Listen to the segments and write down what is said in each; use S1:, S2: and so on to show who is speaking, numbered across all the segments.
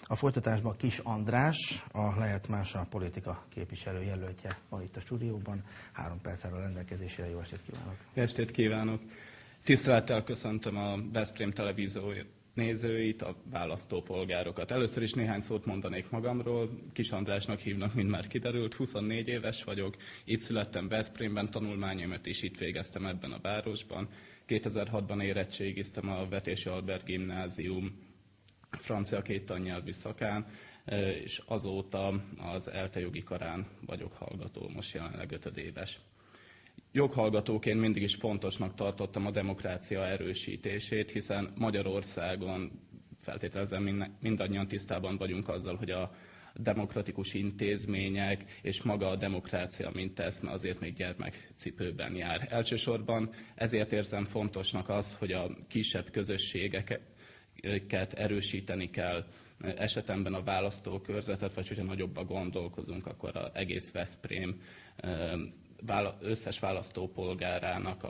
S1: A folytatásban Kiss András, a Lehet Más a politika képviselőjelöltje van itt a stúdióban. 3 perc áll a rendelkezésére. Jó estét kívánok!
S2: Jó estét kívánok! Tisztelettel köszöntöm a Veszprém Televízió nézőit, a választópolgárokat. Először is néhány szót mondanék magamról. Kiss Andrásnak hívnak, mint már kiderült. 24 éves vagyok, itt születtem Veszprémben, tanulmányomat is itt végeztem ebben a városban. 2006-ban érettségiztem a Vetési Albert Gimnázium francia kéttannyelvű szakán, és azóta az ELTE jogi karán vagyok hallgató, most jelenleg 5 éves. Joghallgatóként mindig is fontosnak tartottam a demokrácia erősítését, hiszen Magyarországon feltételezem mindannyian tisztában vagyunk azzal, hogy a demokratikus intézmények és maga a demokrácia, mint eszme azért még gyermekcipőben jár. Elsősorban ezért érzem fontosnak az, hogy a kisebb közösségeket erősíteni kell, esetemben a választókörzetet, vagy hogyha nagyobban gondolkozunk, akkor az egész Veszprém összes választópolgárának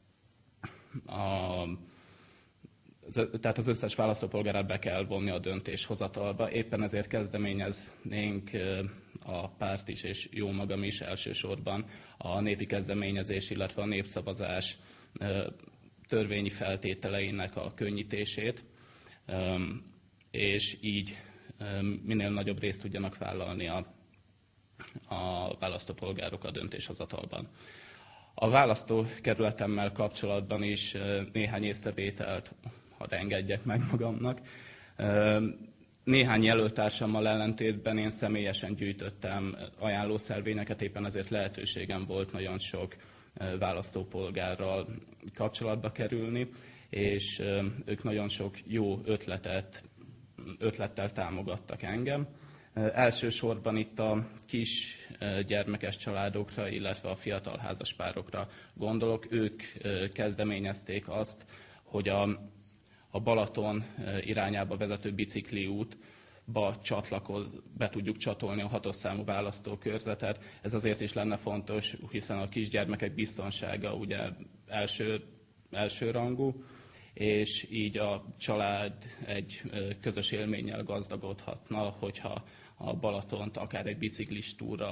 S2: tehát az összes választópolgárát be kell vonni a döntéshozatalba. Éppen ezért kezdeményeznénk a párt is, és jó magam is elsősorban a népi kezdeményezés, illetve a népszavazás törvényi feltételeinek a könnyítését, és így minél nagyobb részt tudjanak vállalni a választópolgárok a döntéshozatalban. A választókerületemmel kapcsolatban is néhány észrevételt hadd engedjek meg magamnak. Néhány jelöltársammal ellentétben én személyesen gyűjtöttem ajánlószervényeket, éppen ezért lehetőségem volt nagyon sok választópolgárral kapcsolatba kerülni, és ők nagyon sok jó ötlettel támogattak engem. Elsősorban itt a kis gyermekes családokra, illetve a fiatal házaspárokra gondolok. Ők kezdeményezték azt, hogy a Balaton irányába vezető bicikliútba be tudjuk csatolni a 6-os számú választókörzetet. Ez azért is lenne fontos, hiszen a kisgyermekek biztonsága ugye elsőrangú, és így a család egy közös élménnyel gazdagodhatna, hogyha a Balatont akár egy biciklis túra,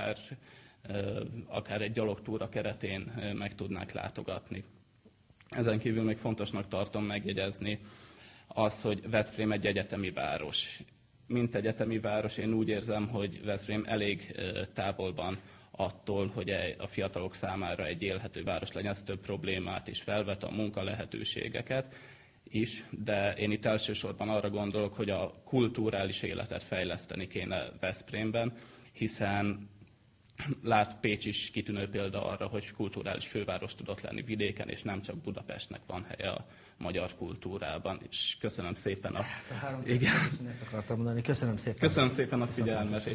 S2: akár egy gyalogtúra keretén meg tudnák látogatni. Ezen kívül még fontosnak tartom megjegyezni azt, hogy Veszprém egy egyetemi város. Mint egyetemi város, én úgy érzem, hogy Veszprém elég távol van attól, hogy a fiatalok számára egy élhető város legyen. Ez több problémát is felvet, a munkalehetőségeket is, de én itt elsősorban arra gondolok, hogy a kulturális életet fejleszteni kéne Veszprémben, hiszen Pécs is kitűnő példa arra, hogy kulturális főváros tudott lenni vidéken, és nem csak Budapestnek van helye a magyar kultúrában. És köszönöm szépen
S1: igen. Ezt akartam mondani. Köszönöm szépen.
S2: Köszönöm szépen a figyelmet.